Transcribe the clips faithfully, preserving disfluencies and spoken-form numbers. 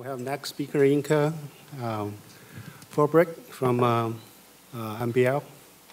have next speaker, Inka um, Forbrick from um, uh, M B L.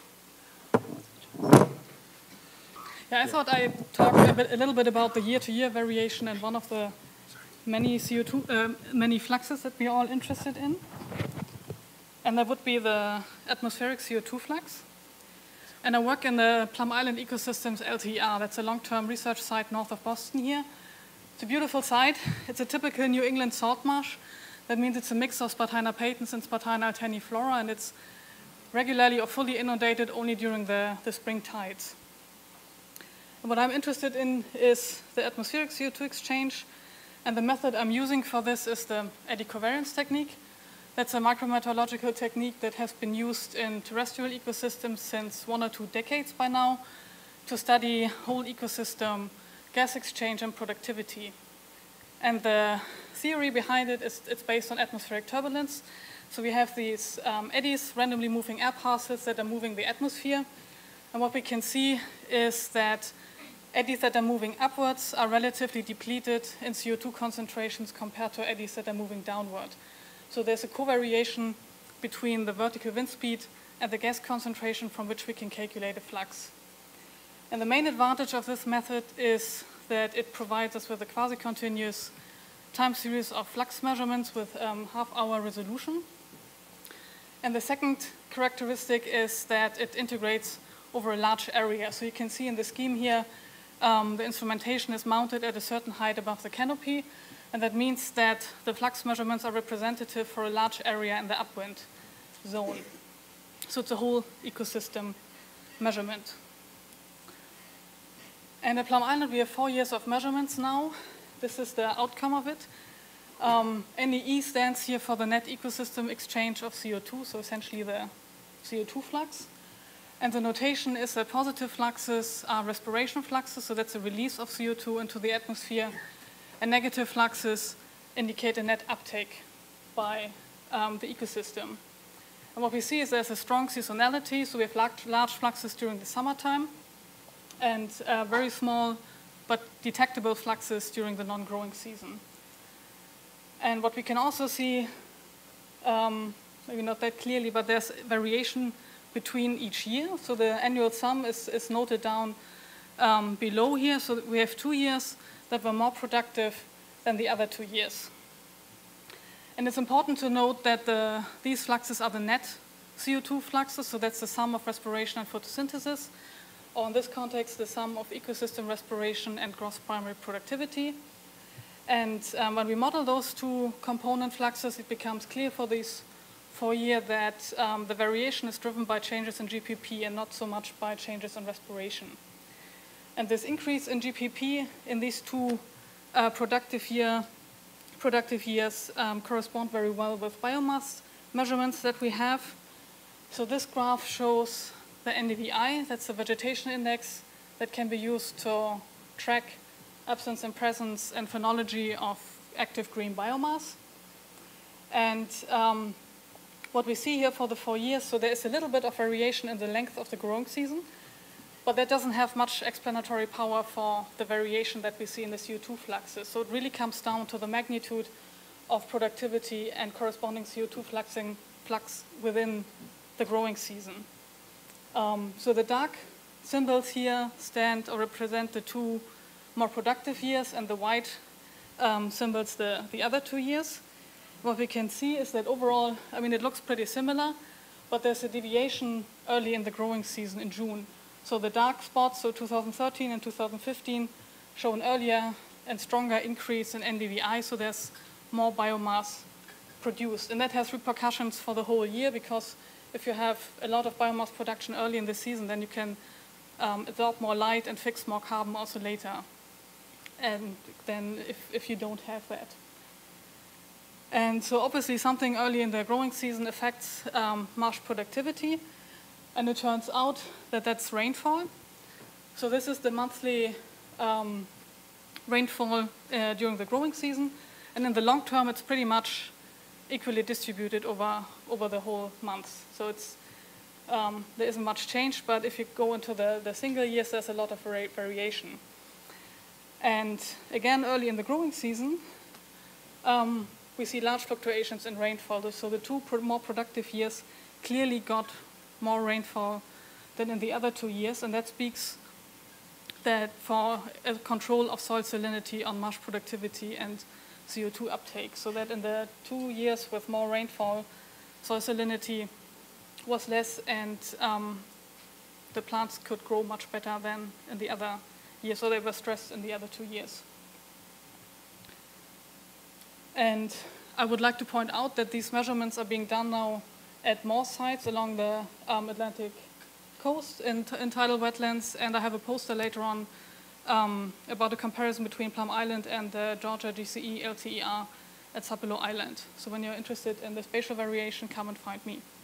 Yeah, I thought I'd talk a, bit, a little bit about the year-to-year variation and one of the many C O two, uh, many fluxes that we are all interested in. And that would be the atmospheric C O two flux. And I work in the Plum Island Ecosystems L T E R. That's a long-term research site north of Boston here. It's a beautiful site. It's a typical New England salt marsh. That means it's a mix of Spartina patens and Spartina alterniflora, and it's regularly or fully inundated only during the, the spring tides. And what I'm interested in is the atmospheric C O two exchange, and the method I'm using for this is the eddy covariance technique. That's a micrometeorological technique that has been used in terrestrial ecosystems since one or two decades by now to study whole ecosystem gas exchange and productivity. And the theory behind it is it's based on atmospheric turbulence. So we have these um, eddies, randomly moving air parcels that are moving the atmosphere. And what we can see is that eddies that are moving upwards are relatively depleted in C O two concentrations compared to eddies that are moving downward. So there's a covariation between the vertical wind speed and the gas concentration from which we can calculate a flux. And the main advantage of this method is that it provides us with a quasi-continuous time series of flux measurements with um, half-hour resolution. And the second characteristic is that it integrates over a large area. So you can see in the scheme here, um, the instrumentation is mounted at a certain height above the canopy, and that means that the flux measurements are representative for a large area in the upwind zone. So it's a whole ecosystem measurement. And at Plum Island, we have four years of measurements now. This is the outcome of it. Um, N E E stands here for the net ecosystem exchange of C O two, so essentially the C O two flux. And the notation is that positive fluxes are respiration fluxes, so that's a release of C O two into the atmosphere. And negative fluxes indicate a net uptake by um, the ecosystem. And what we see is there's a strong seasonality, so we have large, large fluxes during the summertime, and uh, very small but detectable fluxes during the non-growing season. And what we can also see, um, maybe not that clearly, but there's variation between each year. So the annual sum is, is noted down um, below here. So we have two years that were more productive than the other two years. And it's important to note that the, these fluxes are the net C O two fluxes, so that's the sum of respiration and photosynthesis, or in this context, the sum of ecosystem respiration and gross primary productivity. And um, when we model those two component fluxes, it becomes clear for these four years that um, the variation is driven by changes in G P P and not so much by changes in respiration. And this increase in G P P in these two uh, productive, year, productive years um, correspond very well with biomass measurements that we have. So this graph shows the N D V I, that's the vegetation index that can be used to track absence and presence and phenology of active green biomass. And um, what we see here for the four years, so there is a little bit of variation in the length of the growing season, but that doesn't have much explanatory power for the variation that we see in the C O two fluxes. So it really comes down to the magnitude of productivity and corresponding C O two fluxing, flux within the growing season. Um, so the dark symbols here stand or represent the two more productive years, and the white um, symbols the, the other two years. What we can see is that overall, I mean, it looks pretty similar, but there's a deviation early in the growing season in June. So the dark spots, so two thousand thirteen and two thousand fifteen, show an earlier and stronger increase in N D V I, so there's more biomass produced. And that has repercussions for the whole year, because if you have a lot of biomass production early in the season, then you can um, absorb more light and fix more carbon also later, and then if, if you don't have that. And so obviously something early in the growing season affects um, marsh productivity, and it turns out that that's rainfall. So this is the monthly um, rainfall uh, during the growing season, and in the long term it's pretty much equally distributed over, over the whole month. So it's, um, there isn't much change, but if you go into the, the single years, there's a lot of vari variation. And again, early in the growing season, um, we see large fluctuations in rainfall. So the two pro more productive years clearly got more rainfall than in the other two years, and that speaks that for a control of soil salinity on marsh productivity and C O two uptake, so that in the two years with more rainfall, soil salinity was less, and um, the plants could grow much better than in the other years, so they were stressed in the other two years. And I would like to point out that these measurements are being done now at more sites along the um, Atlantic coast in, in tidal wetlands, and I have a poster later on um, about a comparison between Plum Island and the Georgia G C E L T E R at Sapelo Island. So when you're interested in the spatial variation, come and find me.